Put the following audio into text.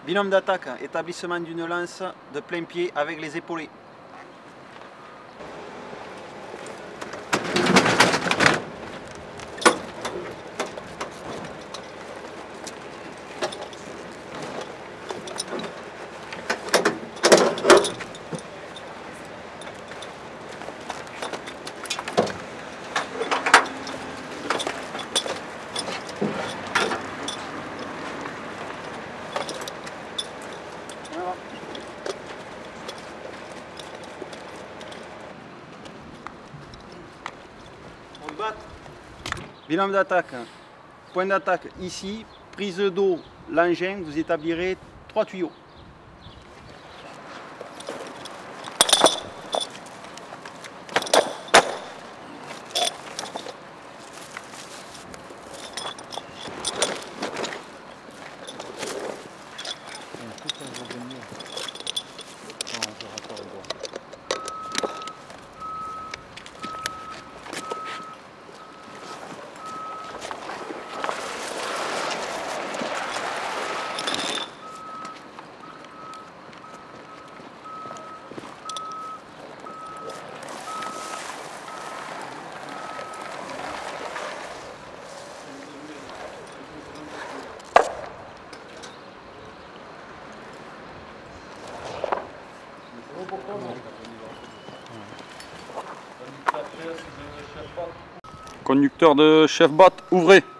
Binôme d'attaque, établissement d'une lance de plein pied avec les épaulés. Binôme d'attaque, point d'attaque ici, prise d'eau, l'engin, vous établirez 3 tuyaux. Conducteur de chef-bot, ouvrez.